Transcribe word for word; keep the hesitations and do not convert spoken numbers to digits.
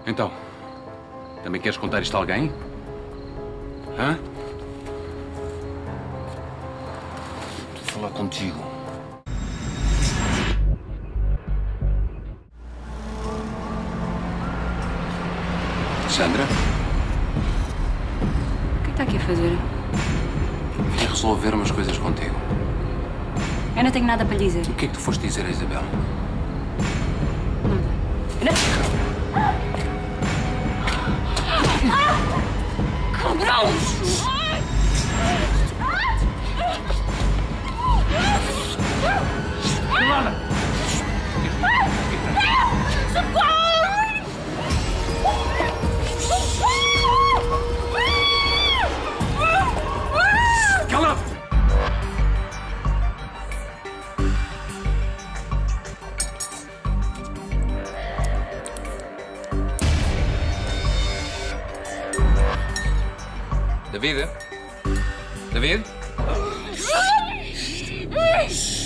Então, também queres contar isto a alguém? Hã? Estou a falar contigo. Sandra? O que está aqui a fazer? Vim resolver umas coisas contigo. Eu não tenho nada para lhe dizer. O que é que tu foste dizer a Isabel? Cabrão! Nada! Cala-te! David? David?